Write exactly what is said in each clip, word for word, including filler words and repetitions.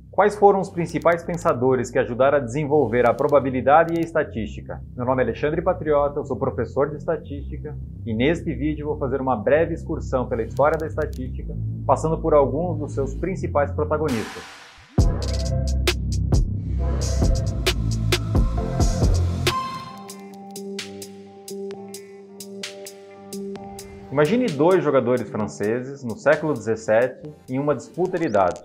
Quais foram os principais pensadores que ajudaram a desenvolver a probabilidade e a estatística? Meu nome é Alexandre Patriota, eu sou professor de estatística e neste vídeo vou fazer uma breve excursão pela história da estatística, passando por alguns dos seus principais protagonistas. Imagine dois jogadores franceses no século dezessete em uma disputa de dados.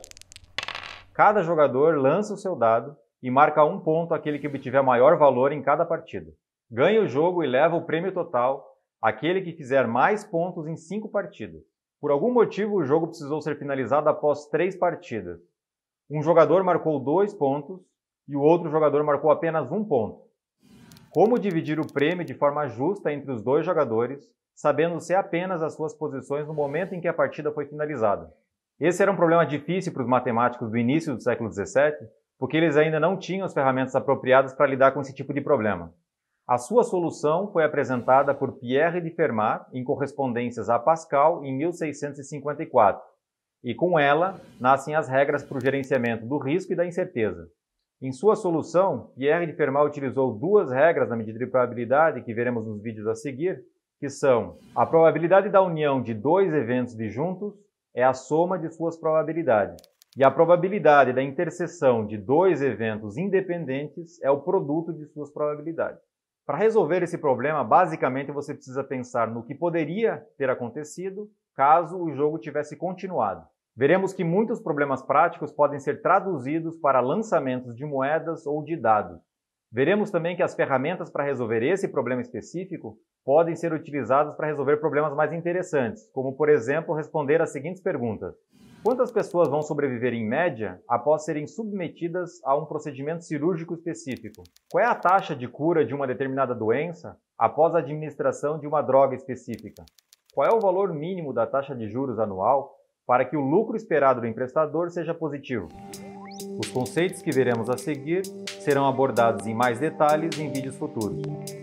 Cada jogador lança o seu dado e marca um ponto aquele que obtiver maior valor em cada partida. Ganha o jogo e leva o prêmio total aquele que fizer mais pontos em cinco partidas. Por algum motivo, o jogo precisou ser finalizado após três partidas. Um jogador marcou dois pontos e o outro jogador marcou apenas um ponto. Como dividir o prêmio de forma justa entre os dois jogadores, sabendo-se apenas as suas posições no momento em que a partida foi finalizada? Esse era um problema difícil para os matemáticos do início do século dezessete, porque eles ainda não tinham as ferramentas apropriadas para lidar com esse tipo de problema. A sua solução foi apresentada por Pierre de Fermat em correspondências a Pascal em mil seiscentos e cinquenta e quatro, e com ela nascem as regras para o gerenciamento do risco e da incerteza. Em sua solução, Pierre de Fermat utilizou duas regras na medida de probabilidade que veremos nos vídeos a seguir, que são: a probabilidade da união de dois eventos disjuntos é a soma de suas probabilidades, e a probabilidade da interseção de dois eventos independentes é o produto de suas probabilidades. Para resolver esse problema, basicamente você precisa pensar no que poderia ter acontecido caso o jogo tivesse continuado. Veremos que muitos problemas práticos podem ser traduzidos para lançamentos de moedas ou de dados. Veremos também que as ferramentas para resolver esse problema específico podem ser utilizadas para resolver problemas mais interessantes, como, por exemplo, responder as seguintes perguntas. Quantas pessoas vão sobreviver em média após serem submetidas a um procedimento cirúrgico específico? Qual é a taxa de cura de uma determinada doença após a administração de uma droga específica? Qual é o valor mínimo da taxa de juros anual para que o lucro esperado do emprestador seja positivo? Os conceitos que veremos a seguir serão abordados em mais detalhes em vídeos futuros.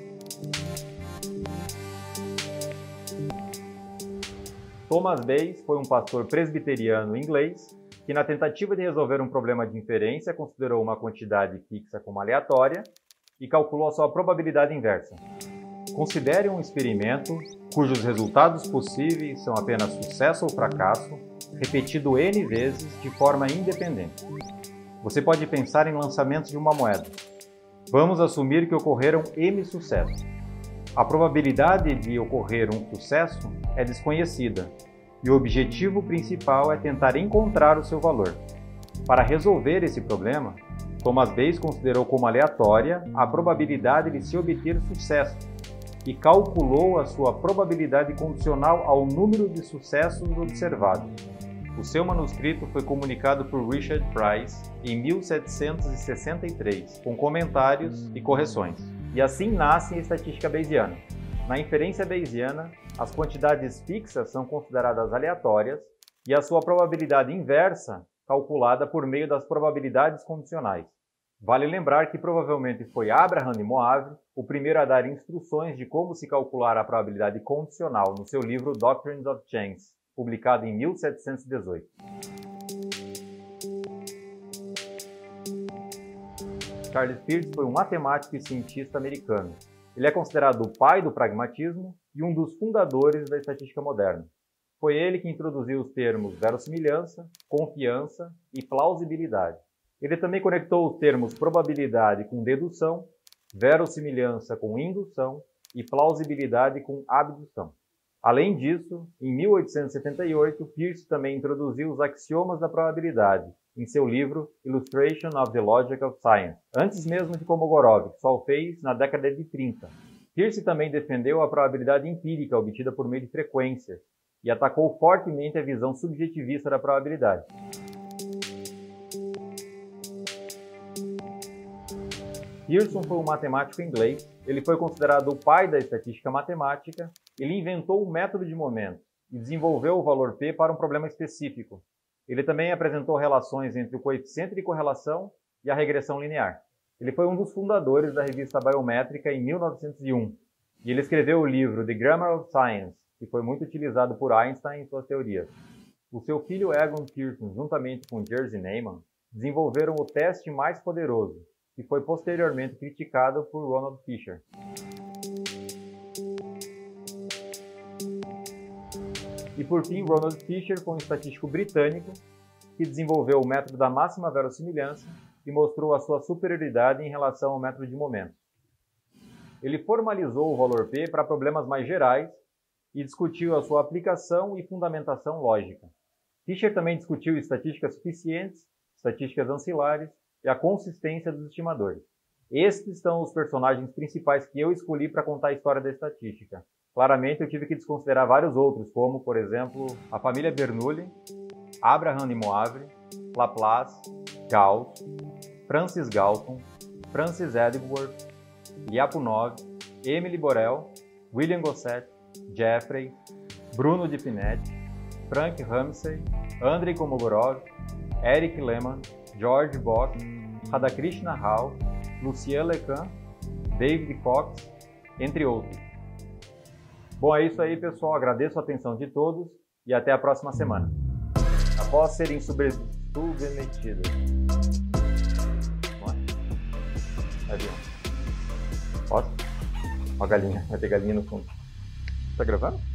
Thomas Bayes foi um pastor presbiteriano inglês que, na tentativa de resolver um problema de inferência, considerou uma quantidade fixa como aleatória e calculou a sua probabilidade inversa. Considere um experimento cujos resultados possíveis são apenas sucesso ou fracasso, repetido N vezes de forma independente. Você pode pensar em lançamentos de uma moeda. Vamos assumir que ocorreram M sucessos. A probabilidade de ocorrer um sucesso é desconhecida, e o objetivo principal é tentar encontrar o seu valor. Para resolver esse problema, Thomas Bayes considerou como aleatória a probabilidade de se obter sucesso e calculou a sua probabilidade condicional ao número de sucessos observados. O seu manuscrito foi comunicado por Richard Price em mil setecentos e sessenta e três, com comentários e correções. E assim nasce a estatística bayesiana. Na inferência bayesiana, as quantidades fixas são consideradas aleatórias e a sua probabilidade inversa calculada por meio das probabilidades condicionais. Vale lembrar que provavelmente foi Abraham de Moivre o primeiro a dar instruções de como se calcular a probabilidade condicional no seu livro Doctrines of Chance, publicado em mil setecentos e dezoito. Charles Peirce foi um matemático e cientista americano. Ele é considerado o pai do pragmatismo e um dos fundadores da estatística moderna. Foi ele que introduziu os termos verossimilhança, confiança e plausibilidade. Ele também conectou os termos probabilidade com dedução, verossimilhança com indução e plausibilidade com abdução. Além disso, em mil oitocentos e setenta e oito, Peirce também introduziu os axiomas da probabilidade em seu livro Illustration of the Logic of Science, antes mesmo de Kolmogorov, que só o fez na década de trinta. Peirce também defendeu a probabilidade empírica obtida por meio de frequências e atacou fortemente a visão subjetivista da probabilidade. Pearson foi um matemático inglês. Ele foi considerado o pai da estatística matemática. Ele inventou o método de momentos e desenvolveu o valor P para um problema específico. Ele também apresentou relações entre o coeficiente de correlação e a regressão linear. Ele foi um dos fundadores da revista Biométrica em mil novecentos e um, e ele escreveu o livro The Grammar of Science, que foi muito utilizado por Einstein em suas teorias. O seu filho Egon Pearson, juntamente com Jerzy Neyman, desenvolveram o teste mais poderoso, que foi posteriormente criticado por Ronald Fisher. E por fim, Ronald Fisher foi um estatístico britânico que desenvolveu o método da máxima verossimilhança e mostrou a sua superioridade em relação ao método de momentos. Ele formalizou o valor P para problemas mais gerais e discutiu a sua aplicação e fundamentação lógica. Fisher também discutiu estatísticas suficientes, estatísticas ancilares e a consistência dos estimadores. Estes são os personagens principais que eu escolhi para contar a história da estatística. Claramente eu tive que desconsiderar vários outros, como, por exemplo, a família Bernoulli, Abraham de Moivre, Laplace, Gauss, Francis Galton, Francis Edgeworth, Lyapunov, Emile Borel, William Gosset, Jeffrey, Bruno Di Finetti, Frank Ramsey, Andrei Kolmogorov, Eric Lehmann, George Bock, Radhakrishna Rao, Lucien Lecan, David Cox, entre outros. Bom, é isso aí, pessoal. Agradeço a atenção de todos e até a próxima semana. Após serem submetidas. Avião. Posso? Ó a galinha. Vai ter galinha no fundo. Tá gravando?